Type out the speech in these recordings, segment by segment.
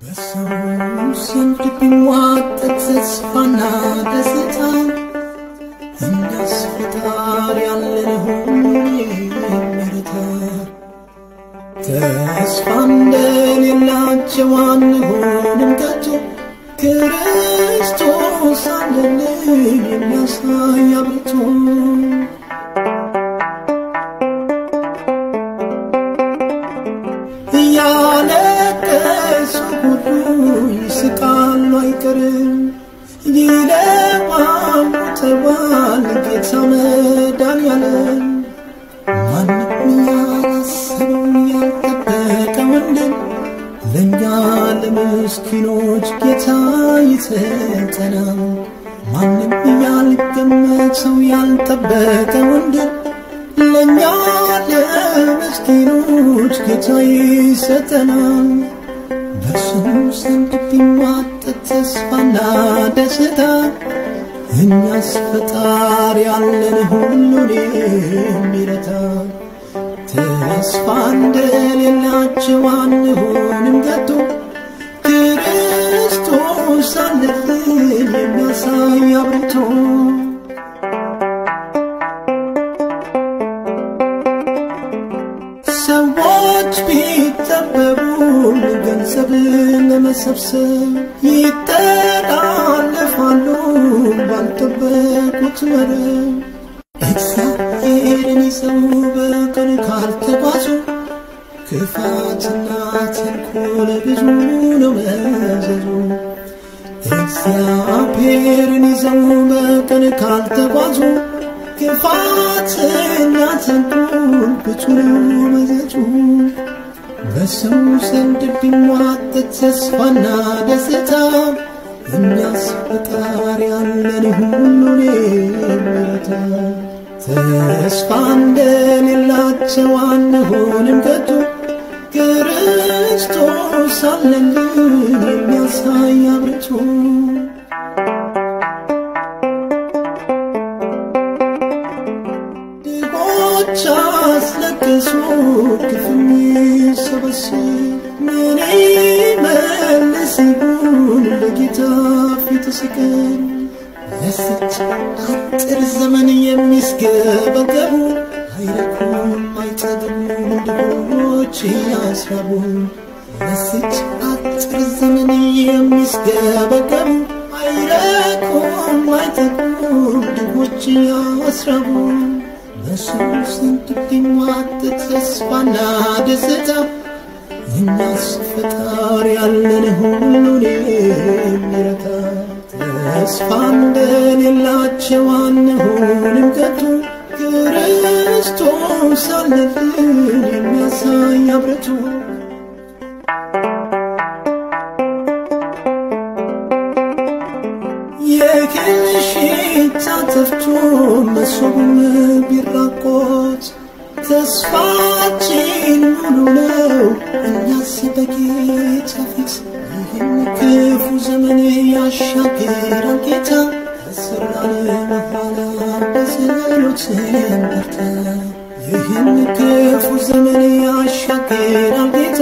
በሰውስን ቢዋጠት ተስፋና ደስታ እንደስፈጣሪ ያለን ሁሉ ተስፋ እንደሌላቸው አንሆንም ከቶ ክርስቶስ አለን የሚያሳይ አብርቶ ያለቀሱ ሁሉ ይስቃሉ አይቀርም ይለዋወጣል ጌታ መድኃኒዓለም ማንም ያላሰበው ያልጠበቀው ለእኛ ለምስኪኖች ጌታ ይሰጠናል ማንም ያልገመተው ያልጠበቀው ለእኛ ለምስኪኖች ጌታ ይሰጠናል በእርሱ ዘንድ ቢዋጠት ተስፋና ደስታ እኛስ ፈጣሪ ያለን ሁሉን የሚረታ ተስፋ እንደሌላቸው አንሆንም ከቶ ክርስቶስ አለን የሚያሳይ አብርቶ ሰዎች ቢጠበቡ ገንዘብን ለመሰብሰብ ይተላለፋሉ ባልጠበቁት መረብ እግዚአብሔርን ይዘው በቀን ካልተጓዙ ክፋትና ተንኮል ብዙ ነው መዘዙ እግዚአብሔርን ይዘው በቀን ካልተጓዙ ክፋትና ተንኮል ብዙ ነው መዘዙ በሰው ዘንድ ቢዋጠት ተስፋና ደስታ እኛስ ፈጣሪ ያለን ሁሉን የሚረታ ተስፋ እንደሌላቸው አንሆንም ከቶ ክርስቶስ አለን የሚያሳይ አብርቶ ድሆች አስለቅሶ ክፉ የሚሰበስብ ምን ይመልስ ይሁን ለጌታ ፊት ሲቀርብ ለዚች አጭር ዘመን የሚስገበገቡ አይረኩም አይጠግቡም ድሆች ያስራቡ ለዚች አጭር ዘመን የሚስገበገቡ አይረኩም አይጠግቡም ድሆች ያስራቡ በሰው ዘንድ ቢዋጠት ተስፋና ደስታ እኛስ ፈጣሪ ያለን ሁሉን የሚረታ ተስፋ እንደሌላቸው አንሆንም ከቶ ክርስቶስ አለን የሚያሳይ አብርቶ የእህል ሽታ ጠፍቶ መሶቡም ቢራቆት ተስፋችን ሙሉ ነው እኛስ በጌታ ፊት ይህን ክፉ ዘመን ያሻገረን ጌታ ከሠራን በኋላ በጸሎት እንበርታ ይህን ክፉ ዘመን ያሻገረን ጌታ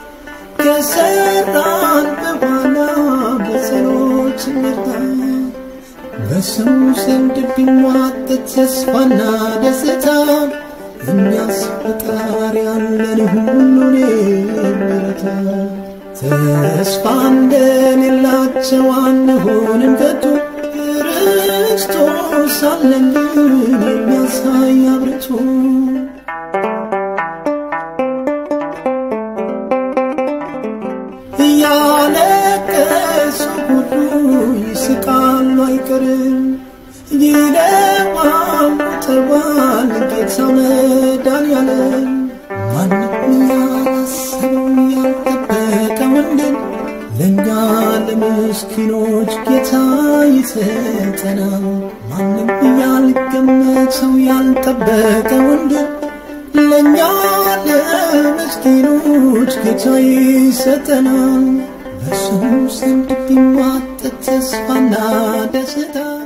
ከሠራን በኋላ በጸሎት እንበርታ በሰው ዘንድ ቢዋጠት ተስፋና ደስታ እኛስ ፈጣሪ ያለን ሁሉን የሚረታ ተስፋ እንደሌላቸው አንሆንም ከቶ ክርስቶስ አለን የሚያሳይ አብርቶ ያለቀሱ ሁሉ ይስቃሉ አይቀርም ይለዋወጣል ጌታ መድኃኒዓለም ማንም ያላሰበው ያልጠበቀው ለእኛ ለምስኪኖች ጌታ ይሰጠናል ማንም ያልገመተው ያልጠበቀው ለእኛ ለምስኪኖች ጌታ ይሰጠናል በሰው ዘንድ ቢዋጠት ተስፋና ደስታ